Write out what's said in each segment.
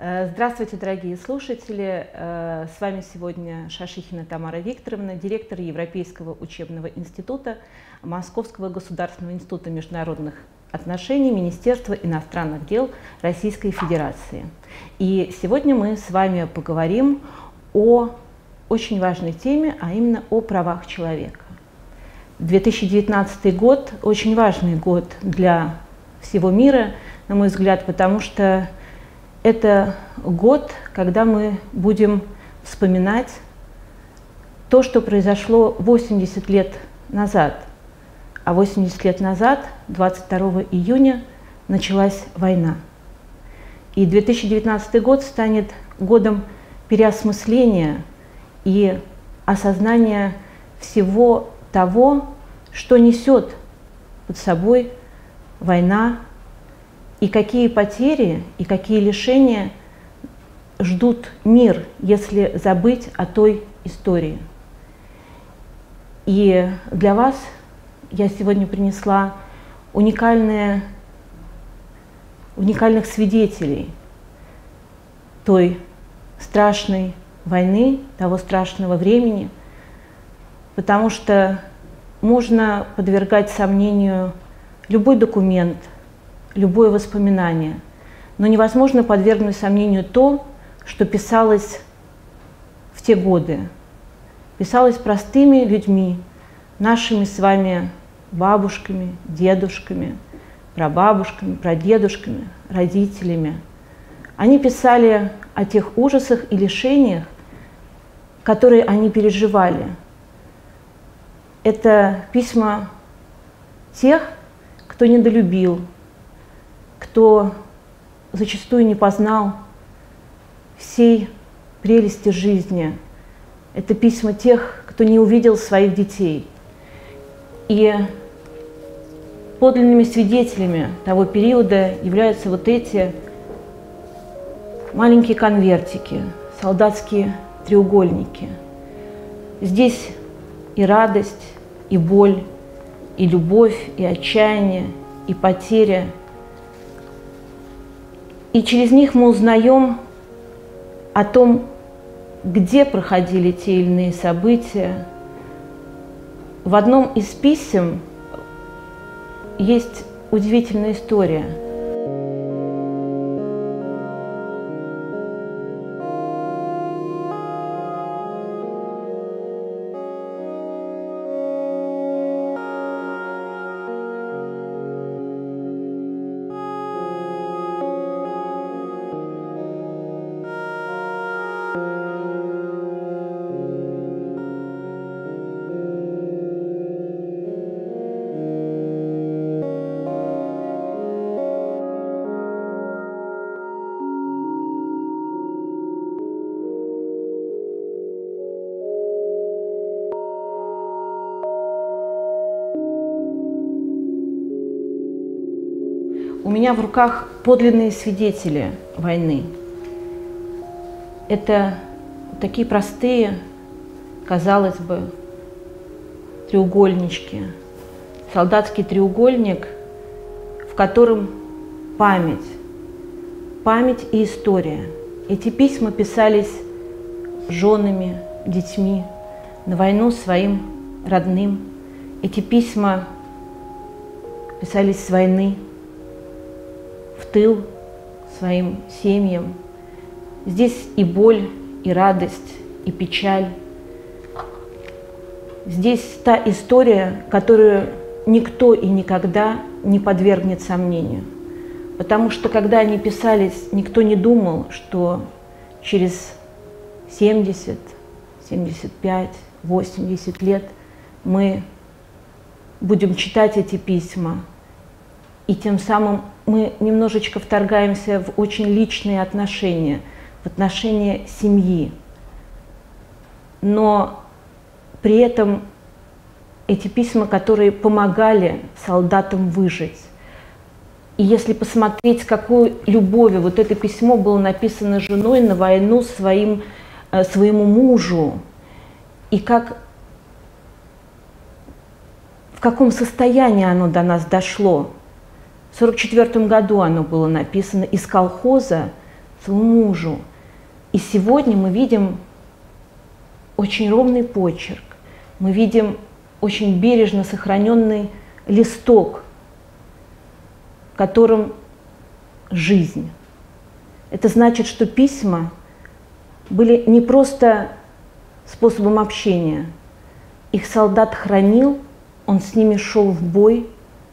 Здравствуйте, дорогие слушатели! С вами сегодня Шашихина Тамара Викторовна, директор Европейского учебного института Московского государственного института международных отношений Министерства иностранных дел Российской Федерации. И сегодня мы с вами поговорим о очень важной теме, а именно о правах человека. 2019 год – очень важный год для всего мира, на мой взгляд, потому что это год, когда мы будем вспоминать то, что произошло 80 лет назад. А 80 лет назад, 22 июня, началась война. И 2019 год станет годом переосмысления и осознания всего того, что несет под собой война, и какие потери и какие лишения ждут мир, если забыть о той истории. И для вас я сегодня принесла уникальных свидетелей той страшной войны, того страшного времени, потому что можно подвергать сомнению любой документ, любое воспоминание, но невозможно подвергнуть сомнению то, что писалось в те годы. Писалось простыми людьми, нашими с вами бабушками, дедушками, прабабушками, прадедушками, родителями. Они писали о тех ужасах и лишениях, которые они переживали. Это письма тех, кто недолюбил, кто зачастую не познал всей прелести жизни. Это письма тех, кто не увидел своих детей. И подлинными свидетелями того периода являются вот эти маленькие конвертики, солдатские треугольники. Здесь и радость, и боль, и любовь, и отчаяние, и потеря. И через них мы узнаем о том, где проходили те или иные события. В одном из писем есть удивительная история. У меня в руках подлинные свидетели войны. Это такие простые, казалось бы, треугольнички. Солдатский треугольник, в котором память и история. Эти письма писались женами, детьми на войну своим родным. Эти письма писались с войны в тыл своим семьям. Здесь и боль, и радость, и печаль. Здесь та история, которую никто и никогда не подвергнет сомнению. Потому что, когда они писались, никто не думал, что через 70, 75, 80 лет мы будем читать эти письма, и тем самым мы немножечко вторгаемся в очень личные отношения, в отношения семьи. Но при этом эти письма, которые помогали солдатам выжить. И если посмотреть, с какой любовью вот это письмо было написано женой на войну своему мужу, и в каком состоянии оно до нас дошло. В 1944 году оно было написано из колхоза своему мужу. И сегодня мы видим очень ровный почерк, мы видим очень бережно сохраненный листок, в котором жизнь. Это значит, что письма были не просто способом общения. Их солдат хранил, он с ними шел в бой.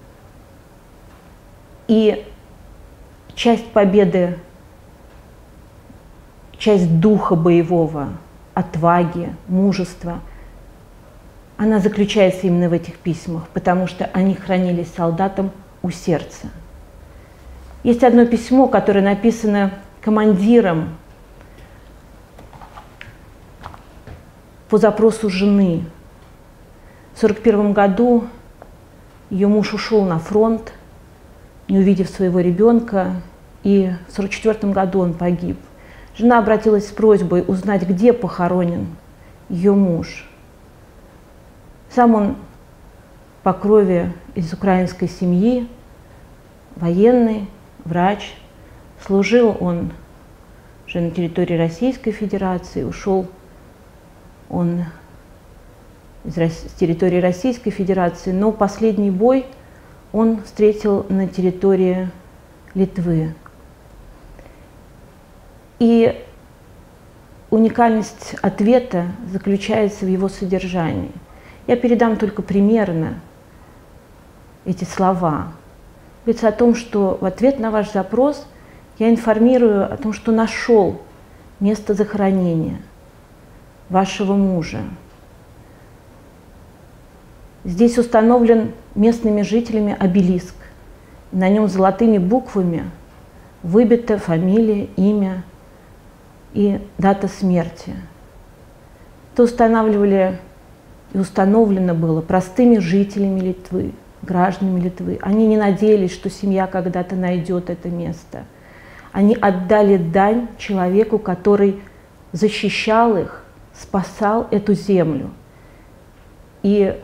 И часть победы, часть духа боевого, отваги, мужества, она заключается именно в этих письмах, потому что они хранились солдатом у сердца. Есть одно письмо, которое написано командиром по запросу жены. В 1941 году ее муж ушел на фронт, не увидев своего ребенка, и в 1944 году он погиб. Жена обратилась с просьбой узнать, где похоронен ее муж. Сам он по крови из украинской семьи, военный, врач. Служил он уже на территории Российской Федерации, ушел он с территории Российской Федерации, но последний бой он встретил на территории Литвы. И уникальность ответа заключается в его содержании. Я передам только примерно эти слова. Говорится о том, что в ответ на ваш запрос я информирую о том, что нашел место захоронения вашего мужа. Здесь установлен местными жителями обелиск. На нем золотыми буквами выбита фамилия, имя и дата смерти. Это устанавливали и установлено было простыми жителями Литвы, гражданами Литвы. Они не надеялись, что семья когда-то найдет это место. Они отдали дань человеку, который защищал их, спасал эту землю и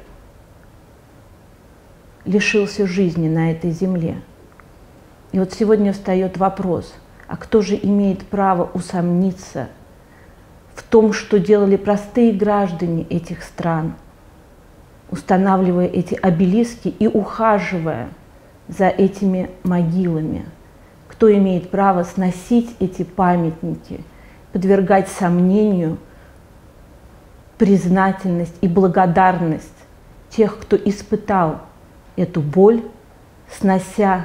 лишился жизни на этой земле. И вот сегодня встает вопрос, а кто же имеет право усомниться в том, что делали простые граждане этих стран, устанавливая эти обелиски и ухаживая за этими могилами? Кто имеет право сносить эти памятники, подвергать сомнению признательность и благодарность тех, кто испытал эту боль, снося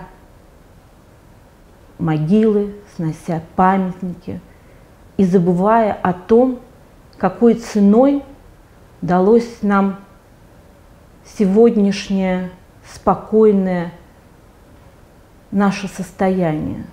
могилы, снося памятники и забывая о том, какой ценой далось нам сегодняшнее спокойное наше состояние.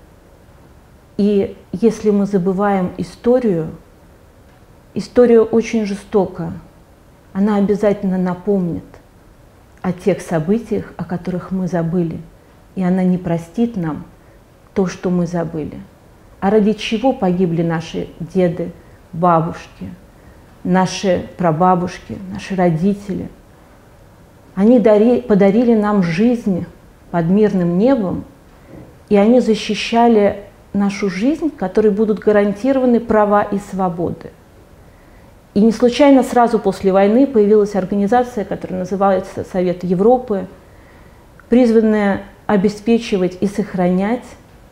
И если мы забываем историю, история очень жестока, она обязательно напомнит о тех событиях, о которых мы забыли, и она не простит нам то, что мы забыли. А ради чего погибли наши деды, бабушки, наши прабабушки, наши родители? Они подарили нам жизнь под мирным небом, и они защищали нашу жизнь, которой будут гарантированы права и свободы. И не случайно сразу после войны появилась организация, которая называется Совет Европы, призванная обеспечивать и сохранять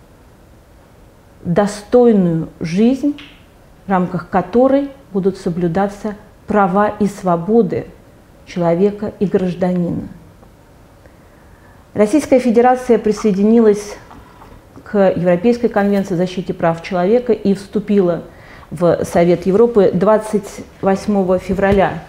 достойную жизнь, в рамках которой будут соблюдаться права и свободы человека и гражданина. Российская Федерация присоединилась к Европейской конвенции о защите прав человека и вступила в Совет Европы 28 февраля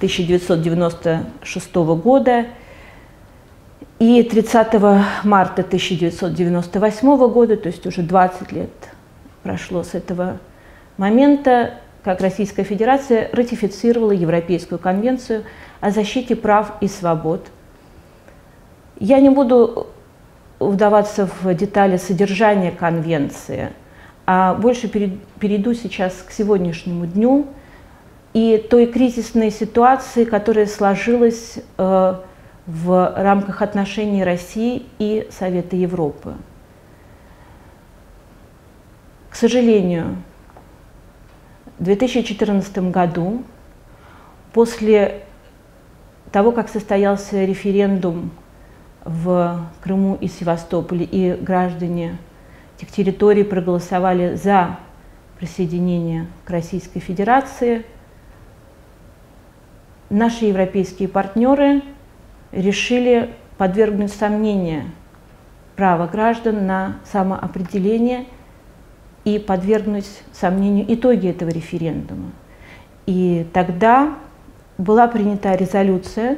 1996 года, и 30 марта 1998 года, то есть уже 20 лет прошло с этого момента, как Российская Федерация ратифицировала Европейскую конвенцию о защите прав и свобод. Я не буду вдаваться в детали содержания конвенции, а больше перейду сейчас к сегодняшнему дню и той кризисной ситуации, которая сложилась в рамках отношений России и Совета Европы. К сожалению, в 2014 году, после того, как состоялся референдум в Крыму и Севастополе, и граждане этих территорий проголосовали за присоединение к Российской Федерации, наши европейские партнеры решили подвергнуть сомнению право граждан на самоопределение и подвергнуть сомнению итоги этого референдума. И тогда была принята резолюция,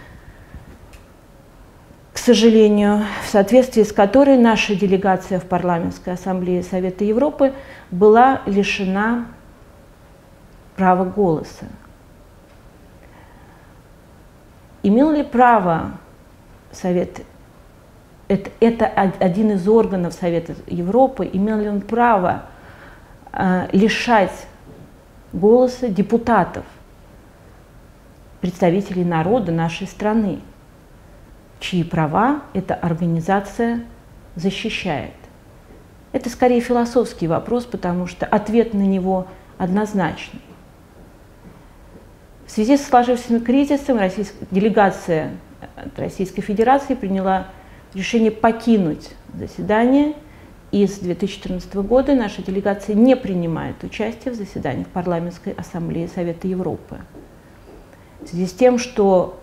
к сожалению, в соответствии с которой наша делегация в Парламентской ассамблее Совета Европы была лишена права голоса. Имел ли право Совет, это один из органов Совета Европы, имел ли он право лишать голоса депутатов, представителей народа нашей страны, чьи права эта организация защищает? Это скорее философский вопрос, потому что ответ на него однозначный. В связи с сложившимся кризисом делегация Российской Федерации приняла решение покинуть заседание, и с 2014 года наша делегация не принимает участие в заседаниях Парламентской ассамблеи Совета Европы. В связи с тем, что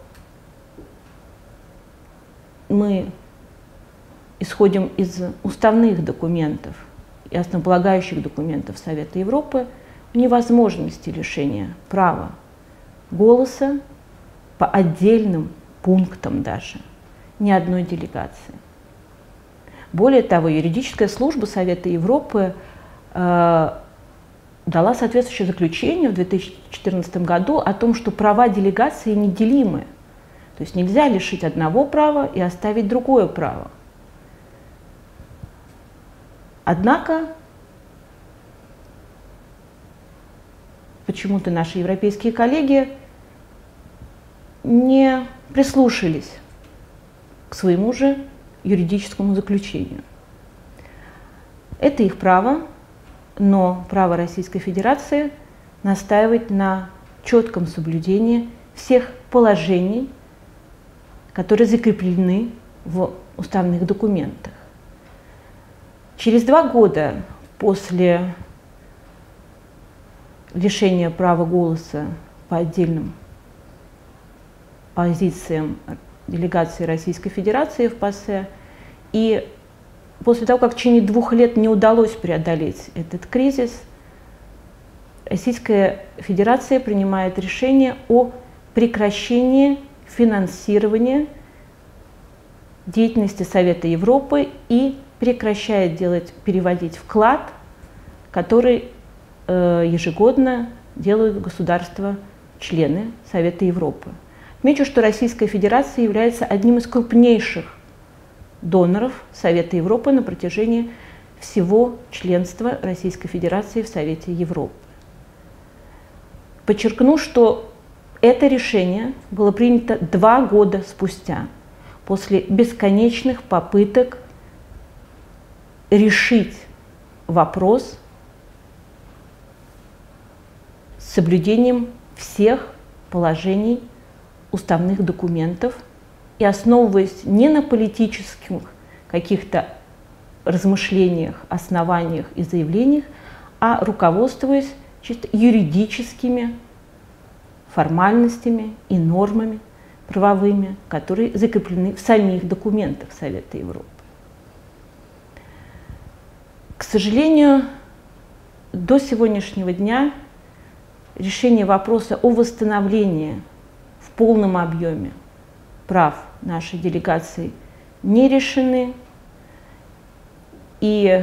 мы исходим из уставных документов и основополагающих документов Совета Европы, в невозможности лишения права голоса по отдельным пунктам даже ни одной делегации. Более того, юридическая служба Совета Европы дала соответствующее заключение в 2014 году о том, что права делегации неделимы. То есть нельзя лишить одного права и оставить другое право. Однако почему-то наши европейские коллеги не прислушались к своему же юридическому заключению. Это их право, но право Российской Федерации настаивать на четком соблюдении всех положений, которые закреплены в уставных документах. Через 2 года после лишения права голоса по отдельным позициям делегации Российской Федерации в ПАСЕ, и после того, как в течение 2 лет не удалось преодолеть этот кризис, Российская Федерация принимает решение о прекращении финансирования деятельности Совета Европы и прекращает переводить вклад, который ежегодно делают государства-члены Совета Европы. Отмечу, что Российская Федерация является одним из крупнейших доноров Совета Европы на протяжении всего членства Российской Федерации в Совете Европы. Подчеркну, что это решение было принято 2 года спустя, после бесконечных попыток решить вопрос с соблюдением всех положений уставных документов и основываясь не на политических каких-то размышлениях, основаниях и заявлениях, а руководствуясь чисто юридическими формальностями и нормами правовыми, которые закреплены в самих документах Совета Европы. К сожалению, до сегодняшнего дня решение вопроса о восстановлении в полном объеме прав нашей делегации не решены. И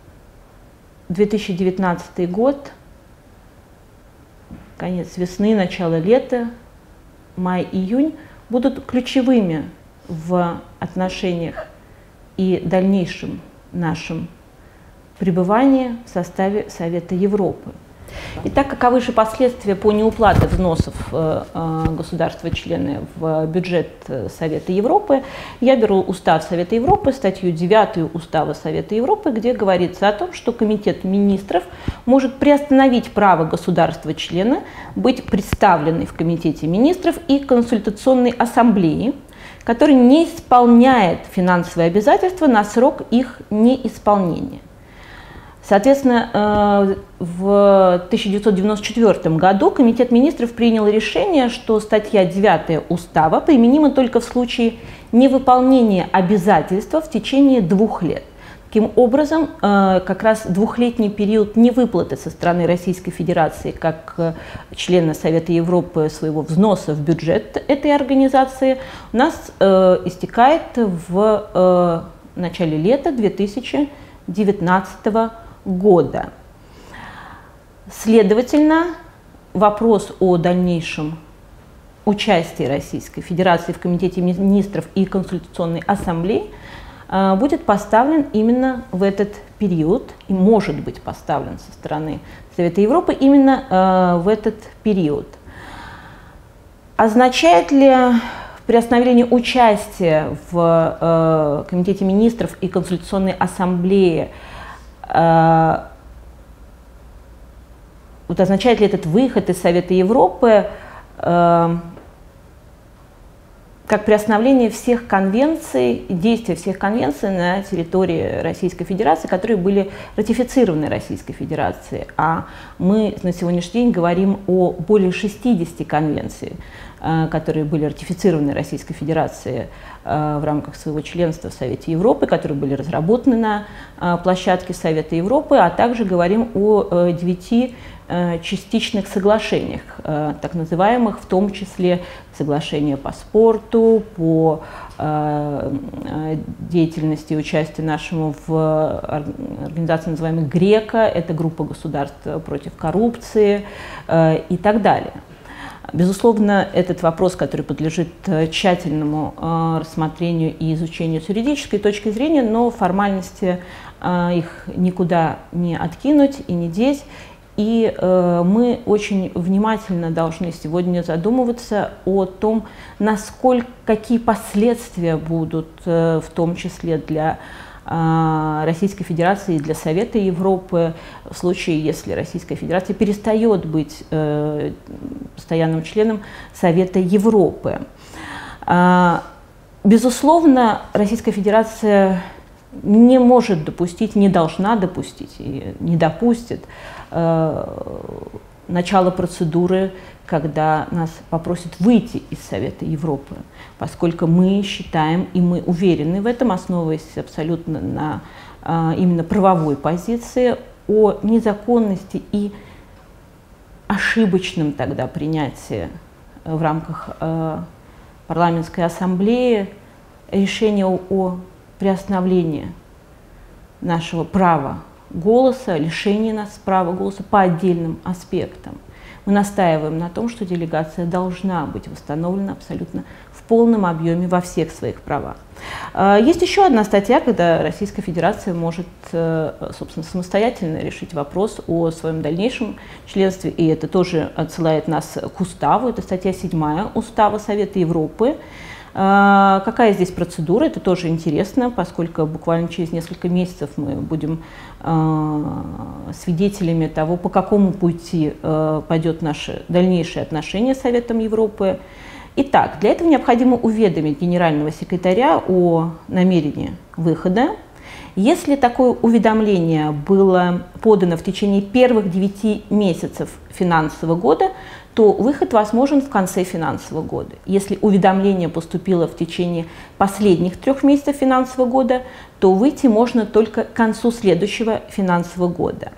2019 год, конец весны, начало лета, май-июнь будут ключевыми в отношениях и дальнейшем нашем пребывании в составе Совета Европы. Итак, каковы же последствия по неуплате взносов государства-члены в бюджет Совета Европы? Я беру Устав Совета Европы, статью 9 Устава Совета Европы, где говорится о том, что Комитет министров может приостановить право государства-члена быть представленной в Комитете министров и консультационной ассамблеи, который не исполняет финансовые обязательства на срок их неисполнения. Соответственно, в 1994 году Комитет министров принял решение, что статья 9 Устава применима только в случае невыполнения обязательства в течение 2 лет. Таким образом, как раз двухлетний период невыплаты со стороны Российской Федерации как члена Совета Европы своего взноса в бюджет этой организации у нас истекает в начале лета 2019 года. Следовательно, вопрос о дальнейшем участии Российской Федерации в Комитете министров и консультационной ассамблеи будет поставлен именно в этот период и может быть поставлен со стороны Совета Европы именно в этот период. Означает ли приостановление участия в Комитете министров и консультационной ассамблее, означает ли этот выход из Совета Европы как приостановление всех конвенций, действия всех конвенций на территории Российской Федерации, которые были ратифицированы Российской Федерацией. А мы на сегодняшний день говорим о более 60 конвенций, которые были ратифицированы Российской Федерацией в рамках своего членства в Совете Европы, которые были разработаны на площадке Совета Европы, а также говорим о 9 частичных соглашениях, так называемых, в том числе соглашения по спорту, по деятельности и участию нашему в организации, называемой ГРЕКО, это группа государств против коррупции и так далее. Безусловно, этот вопрос, который подлежит тщательному рассмотрению и изучению с юридической точки зрения, но формальности их никуда не откинуть и не деть. И мы очень внимательно должны сегодня задумываться о том, какие последствия будут, в том числе для Российской Федерации и для Совета Европы, в случае, если Российская Федерация перестает быть постоянным членом Совета Европы. Безусловно, Российская Федерация не может допустить, не должна допустить и не допустит начало процедуры, когда нас попросят выйти из Совета Европы, поскольку мы считаем, и мы уверены в этом, основываясь абсолютно на именно правовой позиции, о незаконности и ошибочном тогда принятии в рамках парламентской ассамблеи решения о приостановлении нашего права голоса, лишение нас права голоса по отдельным аспектам. Мы настаиваем на том, что делегация должна быть восстановлена абсолютно в полном объеме во всех своих правах. Есть еще одна статья, когда Российская Федерация может, собственно, самостоятельно решить вопрос о своем дальнейшем членстве, и это тоже отсылает нас к уставу. Это статья 7 Устава Совета Европы. Какая здесь процедура? Это тоже интересно, поскольку буквально через несколько месяцев мы будем свидетелями того, по какому пути пойдет наше дальнейшее отношение с Советом Европы. Итак, для этого необходимо уведомить генерального секретаря о намерении выхода. Если такое уведомление было подано в течение первых 9 месяцев финансового года, то выход возможен в конце финансового года. Если уведомление поступило в течение последних 3 месяцев финансового года, то выйти можно только к концу следующего финансового года.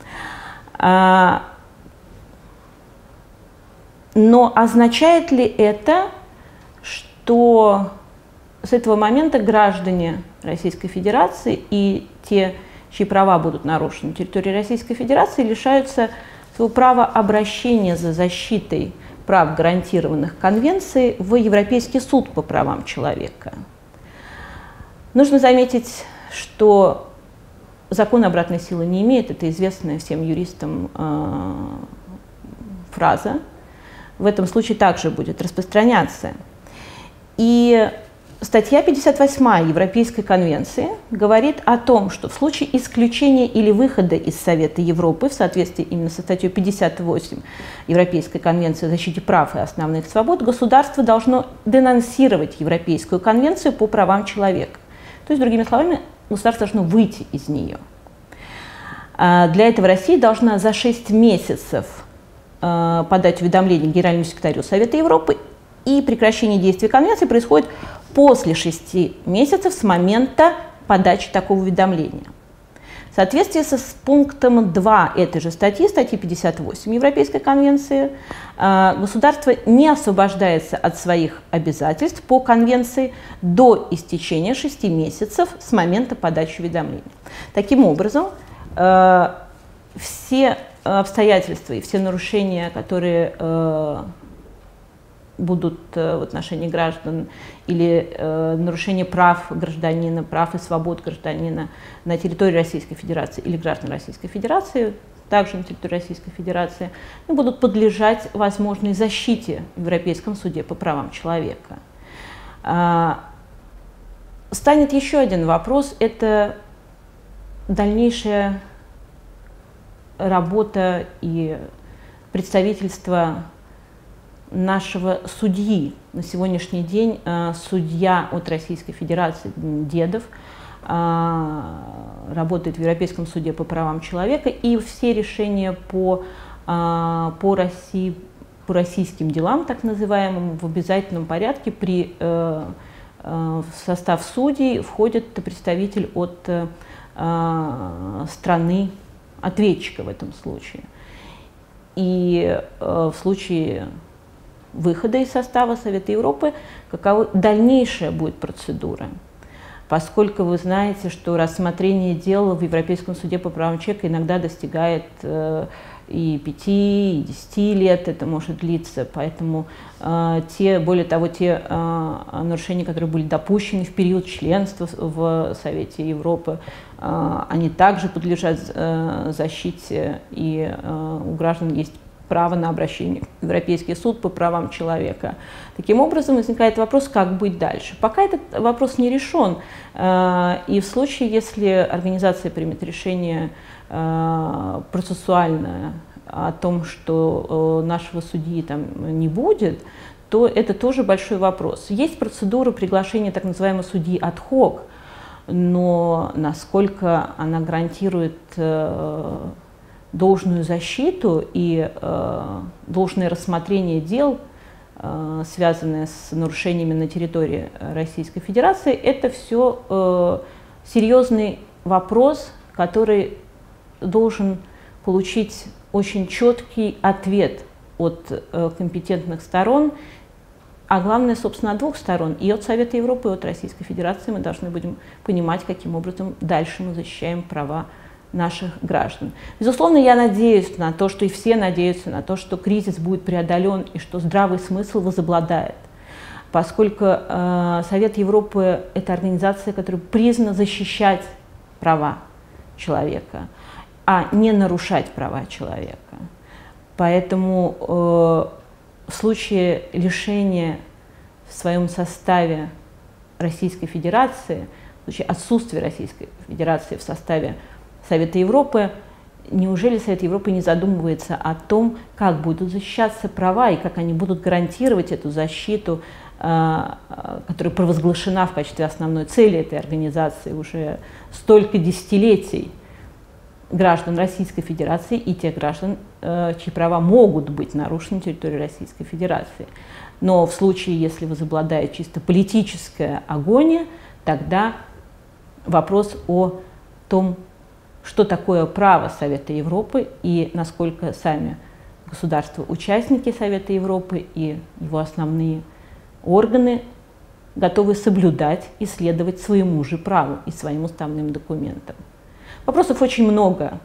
Но означает ли это, что с этого момента граждане Российской Федерации и те, чьи права будут нарушены на территории Российской Федерации, лишаются своего права обращения за защитой прав, гарантированных Конвенцией, в Европейский суд по правам человека? Нужно заметить, что закон обратной силы не имеет, это известная всем юристам фраза, в этом случае также будет распространяться. И статья 58 Европейской конвенции говорит о том, что в случае исключения или выхода из Совета Европы в соответствии именно со статьей 58 Европейской конвенции о защите прав и основных свобод, государство должно денонсировать Европейскую конвенцию по правам человека. То есть, другими словами, государство должно выйти из нее. Для этого Россия должна за 6 месяцев подать уведомление Генеральному секретарю Совета Европы, и прекращение действия конвенции происходит после 6 месяцев с момента подачи такого уведомления. В соответствии с пунктом 2 этой же статьи, статьи 58 Европейской конвенции, государство не освобождается от своих обязательств по конвенции до истечения 6 месяцев с момента подачи уведомления. Таким образом, все обстоятельства и все нарушения, которые будут в отношении граждан, или нарушение прав гражданина, прав и свобод гражданина на территории Российской Федерации или граждан Российской Федерации, также на территории Российской Федерации, будут подлежать возможной защите в Европейском суде по правам человека. Станет еще один вопрос – это дальнейшая работа и представительство нашего судьи. На сегодняшний день судья от Российской Федерации Дедов работает в Европейском суде по правам человека, и все решения по российским делам, так называемым, в обязательном порядке в состав судей входит представитель от страны ответчика в этом случае. И в случае выхода из состава Совета Европы, какова дальнейшая будет процедура. Поскольку вы знаете, что рассмотрение дел в Европейском суде по правам человека иногда достигает и 5, и 10 лет, это может длиться. Поэтому более того, те нарушения, которые были допущены в период членства в Совете Европы, они также подлежат защите, и у граждан есть право на обращение в Европейский суд по правам человека. Таким образом, возникает вопрос, как быть дальше. Пока этот вопрос не решен, и в случае, если организация примет решение процессуальное о том, что нашего судьи там не будет, то это тоже большой вопрос. Есть процедура приглашения так называемого судьи ad-hoc, но насколько она гарантирует должную защиту и должное рассмотрение дел, связанные с нарушениями на территории Российской Федерации, это все серьезный вопрос, который должен получить очень четкий ответ от компетентных сторон, а главное, собственно, от двух сторон, и от Совета Европы, и от Российской Федерации. Мы должны будем понимать, каким образом дальше мы защищаем права наших граждан. Безусловно, я надеюсь на то, что и все надеются на то, что кризис будет преодолен и что здравый смысл возобладает, поскольку Совет Европы – это организация, которая призвана защищать права человека, а не нарушать права человека. Поэтому в случае лишения в своем составе Российской Федерации, в случае отсутствия Российской Федерации в составе Совета Европы, неужели Совет Европы не задумывается о том, как будут защищаться права и как они будут гарантировать эту защиту, которая провозглашена в качестве основной цели этой организации уже столько десятилетий, граждан Российской Федерации и тех граждан, чьи права могут быть нарушены на территории Российской Федерации. Но в случае, если возобладает чисто политическая агония, тогда вопрос о том, что такое право Совета Европы и насколько сами государства-участники Совета Европы и его основные органы готовы соблюдать и следовать своему же праву и своим уставным документам. Вопросов очень много.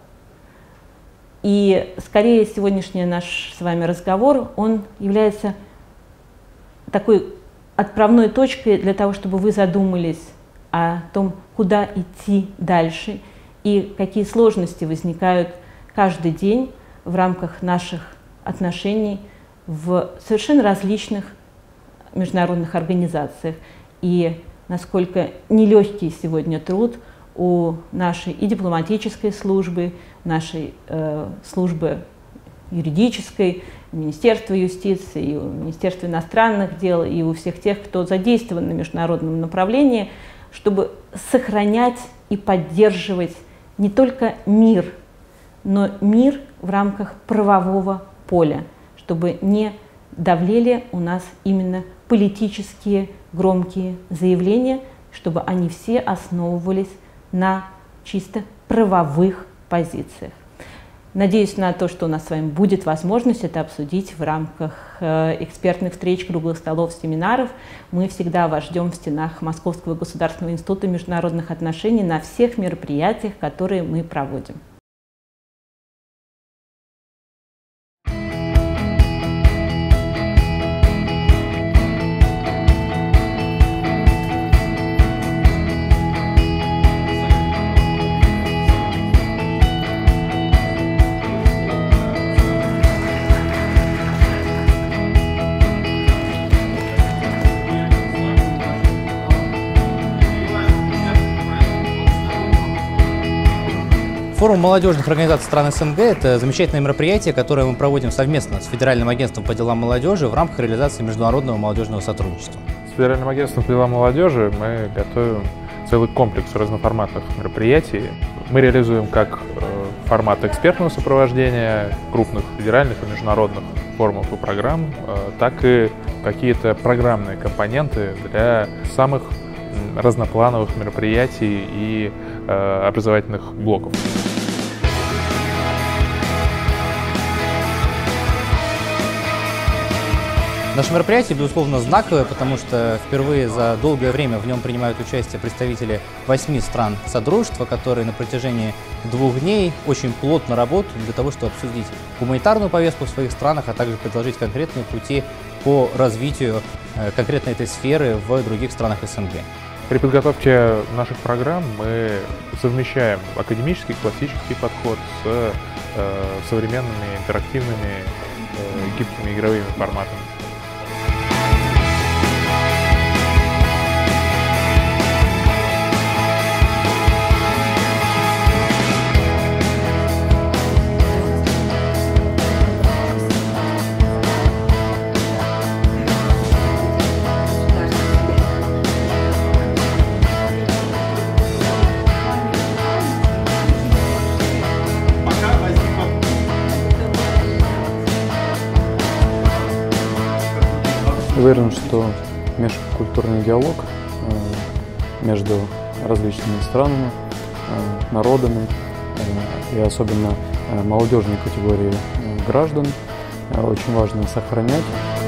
И скорее сегодняшний наш с вами разговор, он является такой отправной точкой для того, чтобы вы задумались о том, куда идти дальше и какие сложности возникают каждый день в рамках наших отношений в совершенно различных международных организациях, и насколько нелегкий сегодня труд у нашей и дипломатической службы, нашей службы юридической, Министерства юстиции, и у Министерства иностранных дел, и у всех тех, кто задействован на международном направлении, чтобы сохранять и поддерживать не только мир, но мир в рамках правового поля, чтобы не давлели у нас именно политические громкие заявления, чтобы они все основывались на чисто правовых позициях. Надеюсь на то, что у нас с вами будет возможность это обсудить в рамках экспертных встреч, круглых столов, семинаров. Мы всегда вас ждем в стенах Московского государственного института международных отношений на всех мероприятиях, которые мы проводим. Форум молодежных организаций стран СНГ – это замечательное мероприятие, которое мы проводим совместно с Федеральным агентством по делам молодежи в рамках реализации международного молодежного сотрудничества. С Федеральным агентством по делам молодежи мы готовим целый комплекс разноформатных мероприятий. Мы реализуем как формат экспертного сопровождения крупных федеральных и международных форумов и программ, так и какие-то программные компоненты для самых разноплановых мероприятий и образовательных блоков. Наше мероприятие, безусловно, знаковое, потому что впервые за долгое время в нем принимают участие представители 8 стран Содружества, которые на протяжении 2 дней очень плотно работают для того, чтобы обсудить гуманитарную повестку в своих странах, а также предложить конкретные пути по развитию конкретно этой сферы в других странах СНГ. При подготовке наших программ мы совмещаем академический, классический подход с современными, интерактивными, гибкими игровыми форматами. Уверен, что межкультурный диалог между различными странами, народами и особенно молодежной категории граждан очень важно сохранять.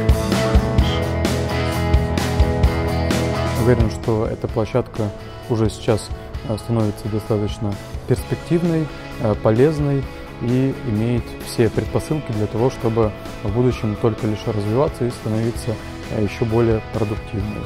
Уверен, что эта площадка уже сейчас становится достаточно перспективной, полезной и имеет все предпосылки для того, чтобы в будущем только лишь развиваться и становиться еще более продуктивной.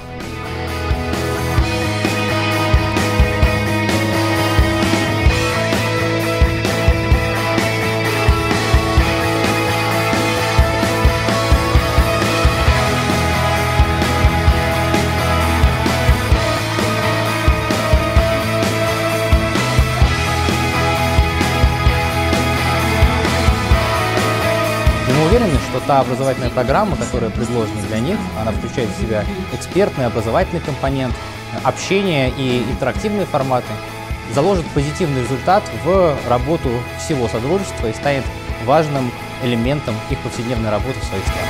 Мы уверены, что та образовательная программа, которая предложена для них, она включает в себя экспертный, образовательный компонент, общение и интерактивные форматы, заложит позитивный результат в работу всего Содружества и станет важным элементом их повседневной работы в своих странах.